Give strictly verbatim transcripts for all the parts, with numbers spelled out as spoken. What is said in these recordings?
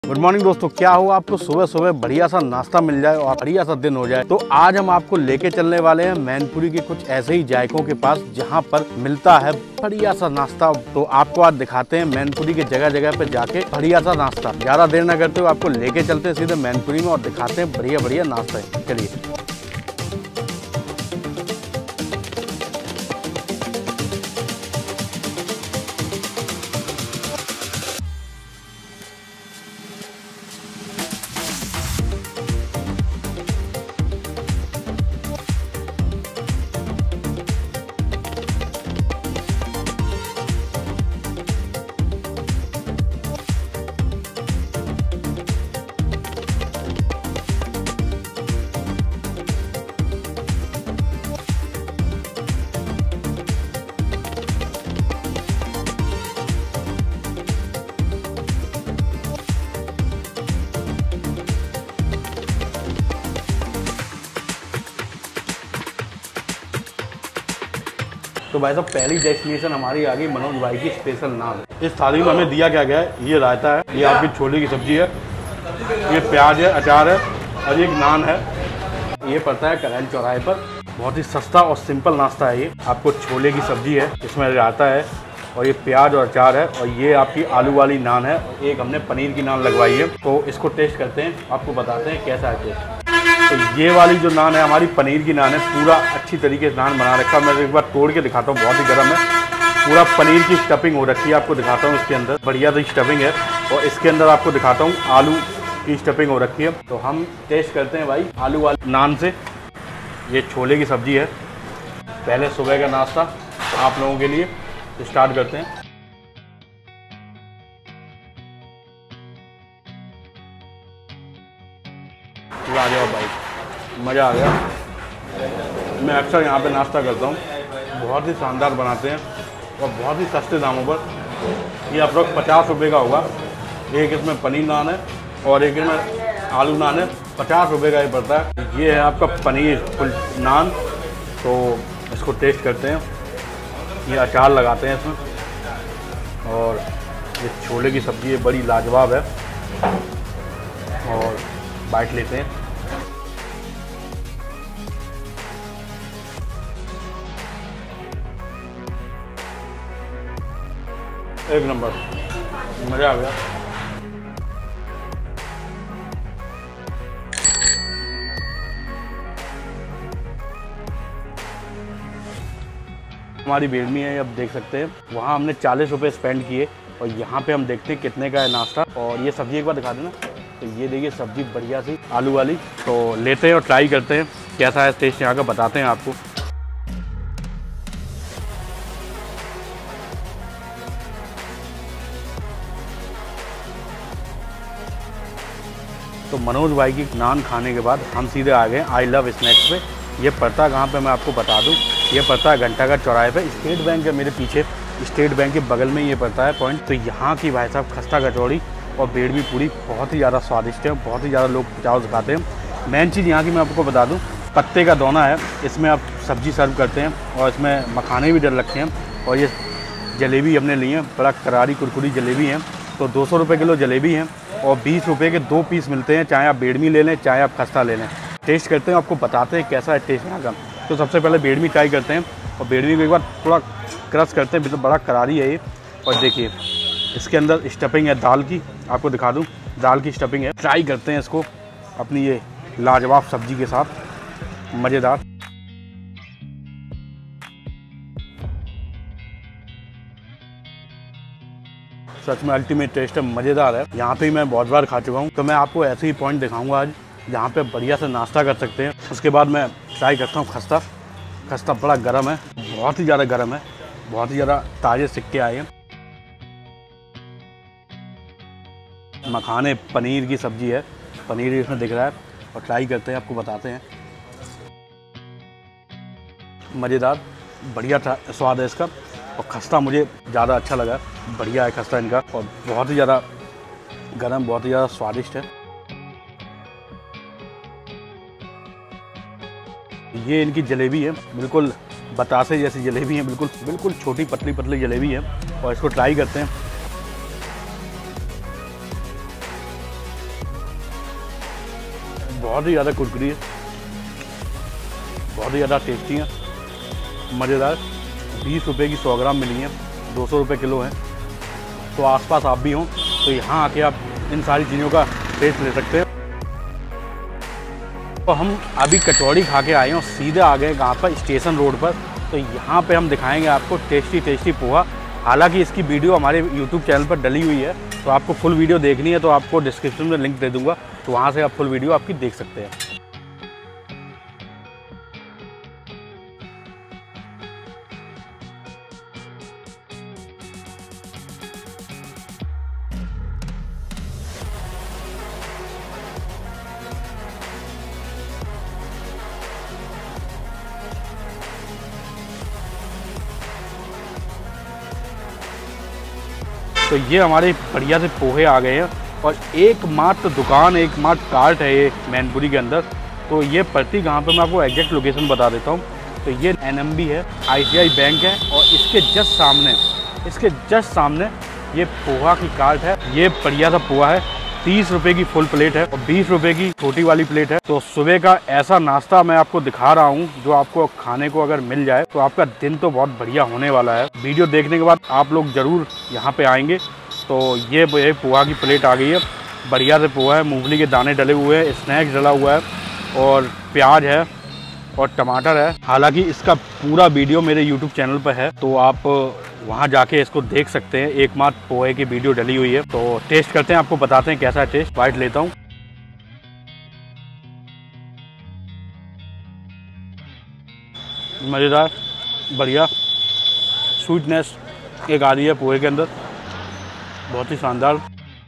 Good morning दोस्तों, क्या हो आपको सुबह सुबह बढ़िया सा नाश्ता मिल जाए और बढ़िया सा दिन हो जाए तो आज हम आपको लेके चलने वाले हैं मैनपुरी के कुछ ऐसे ही जायकों के पास जहां पर मिलता है बढ़िया सा नाश्ता। तो आपको आज दिखाते हैं मैनपुरी के जगह जगह पे जाके बढ़िया सा नाश्ता। ज्यादा देर न करते हुए आपको लेके चलते हैं सीधे मैनपुरी में और दिखाते हैं बढ़िया बढ़िया नाश्ता। चलिए। तो भाई साहब पहली डेस्टिनेशन हमारी आ गई मनोज भाई की स्पेशल नान। इस थाली में हमें दिया क्या गया है, ये रायता है, ये आपकी छोले की सब्जी है, ये प्याज है, अचार है और ये एक नान है। ये पड़ता है करैल चौराहे पर। बहुत ही सस्ता और सिंपल नाश्ता है ये। आपको छोले की सब्जी है, इसमें रायता है और ये प्याज और अचार है और ये आपकी आलू वाली नान है। एक हमने पनीर की नान लगवाई है। तो इसको टेस्ट करते हैं, आपको बताते हैं कैसा है टेस्ट। तो ये वाली जो नान है हमारी पनीर की नान है। पूरा अच्छी तरीके से नान बना रखा है। मैं एक बार तोड़ के दिखाता हूँ, बहुत ही गर्म है। पूरा पनीर की स्टफिंग हो रखी है, आपको दिखाता हूँ। इसके अंदर बढ़िया सी स्टफिंग है और इसके अंदर आपको दिखाता हूँ आलू की स्टफिंग हो रखी है। तो हम टेस्ट करते हैं भाई आलू वाली नान से। ये छोले की सब्जी है, पहले सुबह का नाश्ता आप लोगों के लिए। स्टार्ट करते हैं। आ जाओ भाई, मज़ा आ गया। मैं अक्सर यहाँ पे नाश्ता करता हूँ। बहुत ही शानदार बनाते हैं और बहुत ही सस्ते दामों पर। ये अप्रोक्स पचास रुपये का होगा। एक इसमें पनीर नान है और एक इसमें आलू नान है। पचास रुपये का ये पड़ता है। ये है आपका पनीर फुल नान। तो इसको टेस्ट करते हैं। ये अचार लगाते हैं इसमें और ये छोले की सब्ज़ी है, बड़ी लाजवाब है। और बाइट लेते हैं। एक नंबर, मज़ा आ गया। हमारी बेड़मी है, अब देख सकते हैं। वहाँ हमने चालीस रुपये स्पेंड किए और यहाँ पे हम देखते हैं कितने का है नाश्ता। और ये सब्ज़ी एक बार दिखा देना। तो ये देखिए सब्ज़ी बढ़िया सी आलू वाली। तो लेते हैं और ट्राई करते हैं कैसा है टेस्ट यहाँ का, बताते हैं आपको। तो मनोज भाई की नान खाने के बाद हम सीधे आ गए आई लव स्नैक्स पे। ये पड़ता है कहाँ पे मैं आपको बता दूं। ये पड़ता है घंटाघर चौराहे पे। स्टेट बैंक है मेरे पीछे, स्टेट बैंक के बगल में ये पड़ता है पॉइंट। तो यहाँ की भाई साहब खस्ता कचौड़ी और बेड़मी पूरी बहुत ही ज़्यादा स्वादिष्ट है। बहुत ही ज़्यादा लोग चाव से खाते हैं। मेन चीज़ यहाँ की मैं आपको बता दूँ, पत्ते का दोना है। इसमें आप सब्ज़ी सर्व करते हैं और इसमें मखाने भी डल रखे हैं। और ये जलेबी हमने ली है, बड़ा करारी कुरकुरी जलेबी है। तो दो सौ रुपये किलो जलेबी है और बीस रुपये के दो पीस मिलते हैं, चाहे आप बेड़मी ले लें चाहे आप खस्ता ले लें। टेस्ट करते हैं, आपको बताते हैं कैसा है टेस्ट यहाँ का। तो सबसे पहले बेड़मी ट्राई करते हैं और बेड़मी को एक बार थोड़ा क्रश करते हैं। तो बड़ा करारी है ये। और देखिए इसके अंदर स्टफिंग है दाल की, आपको दिखा दूँ, दाल की स्टफिंग है। ट्राई करते हैं इसको अपनी ये लाजवाब सब्जी के साथ, मज़ेदार। सच में अल्टीमेट टेस्ट है, मज़ेदार है। यहाँ पे मैं बहुत बार खा चुका हूँ। तो मैं आपको ऐसे ही पॉइंट दिखाऊंगा आज जहाँ पे बढ़िया से नाश्ता कर सकते हैं। उसके बाद मैं ट्राई करता हूँ खस्ता। खस्ता बड़ा गर्म है, बहुत ही ज़्यादा गर्म है, बहुत ही ज़्यादा ताज़े सिक्के आए हैं। मखाने पनीर की सब्ज़ी है, पनीर इसमें दिख रहा है। और ट्राई करते हैं, आपको बताते हैं। मज़ेदार, बढ़िया स्वाद है इसका। और खस्ता मुझे ज़्यादा अच्छा लगा, बढ़िया है खस्ता इनका और बहुत ही ज़्यादा गर्म, बहुत ही ज़्यादा स्वादिष्ट है। ये इनकी जलेबी है, बिल्कुल बतासे जैसी जलेबी है, बिल्कुल बिल्कुल छोटी पतली पतली जलेबी है। और इसको ट्राई करते हैं। बहुत ही ज़्यादा कुरकुरी है, बहुत ही ज़्यादा टेस्टी है, मज़ेदार। बीस रुपये की सौ ग्राम मिली है, दो सौ रुपये किलो है। तो आसपास आप भी हों तो यहाँ आके आप इन सारी चीज़ों का टेस्ट ले सकते हैं। तो हम अभी कचौड़ी खा के आए हैं और सीधे आ गए कहाँ पर, स्टेशन रोड पर। तो यहाँ पे हम दिखाएंगे आपको टेस्टी टेस्टी पोहा। हालांकि इसकी वीडियो हमारे यूट्यूब चैनल पर डली हुई है, तो आपको फुल वीडियो देखनी है तो आपको डिस्क्रिप्शन में लिंक दे दूँगा, तो वहाँ से आप फुल वीडियो आपकी देख सकते हैं। तो ये हमारे बढ़िया से पोहे आ गए हैं और एकमात्र दुकान, एकमात्र कार्ट है ये मैनपुरी के अंदर। तो ये पड़ती कहाँ पे, मैं आपको एग्जैक्ट लोकेशन बता देता हूँ। तो ये एन एम बी है, आई सी आई सी बैंक है और इसके जस्ट सामने, इसके जस्ट सामने ये पोहा की कार्ट है। ये बढ़िया सा पोहा है, तीस रुपए की फुल प्लेट है और बीस रुपए की छोटी वाली प्लेट है। तो सुबह का ऐसा नाश्ता मैं आपको दिखा रहा हूँ जो आपको खाने को अगर मिल जाए तो आपका दिन तो बहुत बढ़िया होने वाला है। वीडियो देखने के बाद आप लोग ज़रूर यहाँ पे आएंगे। तो ये पोहा की प्लेट आ गई है, बढ़िया से पोहा है, मूंगफली के दाने डले हुए हैं, स्नैक्स डला हुआ है और प्याज है और टमाटर है। हालांकि इसका पूरा वीडियो मेरे यूट्यूब चैनल पर है, तो आप वहां जाके इसको देख सकते हैं। एकमात्र पोहे की वीडियो डली हुई है। तो टेस्ट करते हैं, आपको बताते हैं कैसा है टेस्ट। बाइट लेता हूँ। मज़ेदार, बढ़िया, स्वीटनेस एक आ रही है पोहे के अंदर, बहुत ही शानदार।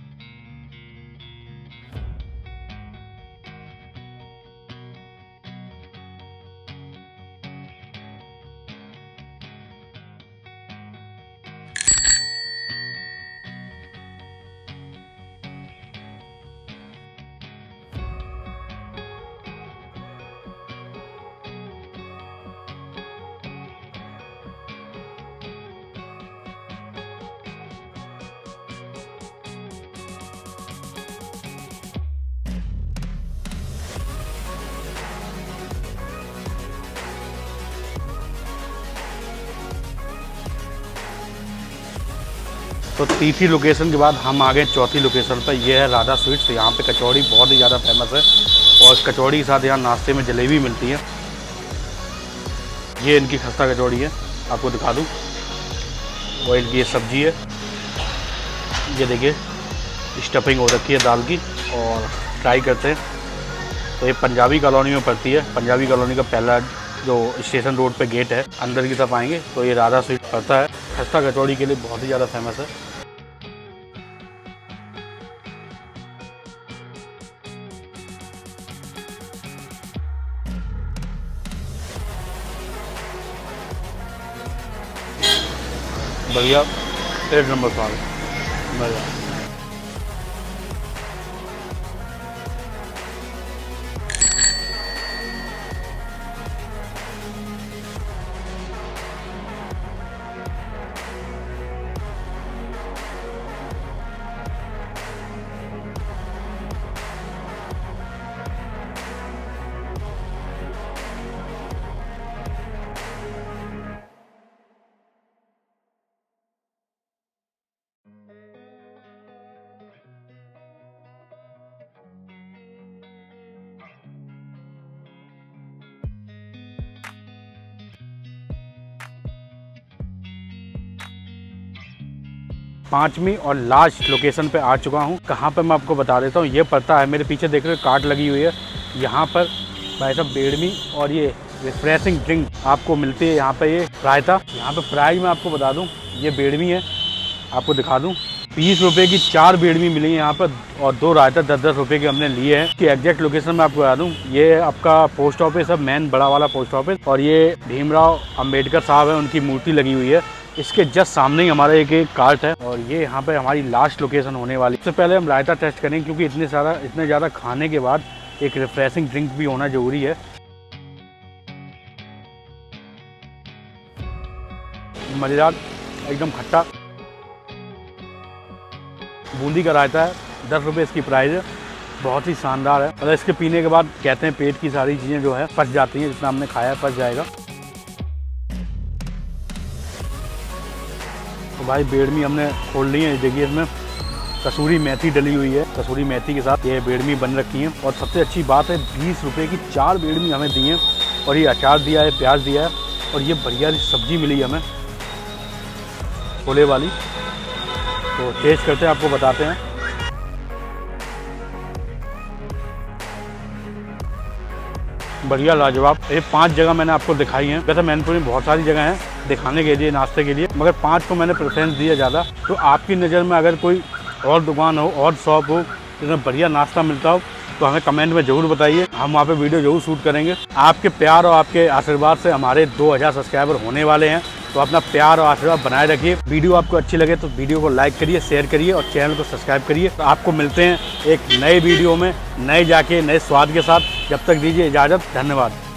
तो तीसरी लोकेशन के बाद हम आ गए चौथी लोकेशन पर। यह है राधा स्वीट्स। यहाँ पे कचौड़ी बहुत ही ज़्यादा फेमस है और कचौड़ी के साथ यहाँ नाश्ते में जलेबी मिलती है। ये इनकी खस्ता कचौड़ी है, आपको दिखा दूँ। ऑयल की ये सब्जी है, ये देखिए स्टफिंग हो रखी है दाल की, और ट्राई करते हैं। तो ये पंजाबी कॉलोनी में पड़ती है। पंजाबी कॉलोनी का पहला जो स्टेशन रोड पे गेट है, अंदर की तरफ आएंगे तो ये राधा स्वीट पड़ता है। खस्ता कचौड़ी के लिए बहुत ही ज़्यादा फेमस है। बढ़िया, एक नंबर स्वाद, बढ़िया। पांचवी और लास्ट लोकेशन पे आ चुका हूँ। कहाँ पे मैं आपको बता देता हूँ। ये पड़ता है, मेरे पीछे देख रहे हो कार्ट लगी हुई है, यहाँ पर भाई साहब बेड़मी और ये रिफ्रेशिंग ड्रिंक आपको मिलती है। यहाँ पे ये रायता, यहाँ पे प्राइस मैं आपको बता दूँ, ये बेड़मी है, आपको दिखा दूँ। बीस रुपए की चार बेड़मी मिली है यहाँ पर और दो रायता दस दस रुपए के हमने लिए हैं। कि एग्जैक्ट लोकेशन मैं आपको बता दूँ, ये आपका पोस्ट ऑफिस है, मेन बड़ा वाला पोस्ट ऑफिस, और ये भीमराव अंबेडकर साहब है, उनकी मूर्ति लगी हुई है। इसके जस्ट सामने ही हमारा एक एक कार्ट है और ये यहाँ पे हमारी लास्ट लोकेशन होने वाली। सबसे पहले हम रायता टेस्ट करेंगे, क्योंकि इतने सारा इतने ज़्यादा खाने के बाद एक रिफ्रेशिंग ड्रिंक भी होना ज़रूरी है। मज़ेदार, एकदम खट्टा, बूंदी का रायता है, दस रुपये इसकी प्राइस है। बहुत ही शानदार है। मतलब इसके पीने के बाद कहते हैं पेट की सारी चीज़ें जो है पच जाती हैं, जितना हमने खाया पच जाएगा। तो भाई बेड़मी हमने खोल ली है। देखिए इसमें कसूरी मेथी डली हुई है, कसूरी मेथी के साथ ये बेड़मी बन रखी है। और सबसे अच्छी बात है बीस रुपए की चार बेड़मी हमें दी है और ये अचार दिया है, प्याज दिया है और ये बढ़िया सब्जी मिली हमें छोले वाली। तो टेस्ट करते हैं, आपको बताते हैं। बढ़िया लाजवाब। ये पांच जगह मैंने आपको दिखाई हैं। वैसे मैनपुरी में बहुत सारी जगह हैं दिखाने के लिए, नाश्ते के लिए, मगर पांच को मैंने प्रेफरेंस दिया ज़्यादा। तो आपकी नज़र में अगर कोई और दुकान हो और शॉप हो जिसमें बढ़िया नाश्ता मिलता हो तो हमें कमेंट में ज़रूर बताइए, हम वहाँ पे वीडियो ज़रूर शूट करेंगे। आपके प्यार और आपके आशीर्वाद से हमारे दो हज़ार सब्सक्राइबर होने वाले हैं, तो अपना प्यार और आशीर्वाद बनाए रखिए। वीडियो आपको अच्छी लगे तो वीडियो को लाइक करिए, शेयर करिए और चैनल को सब्सक्राइब करिए। तो आपको मिलते हैं एक नए वीडियो में, नए जाके नए स्वाद के साथ। जब तक दीजिए इजाज़त, धन्यवाद।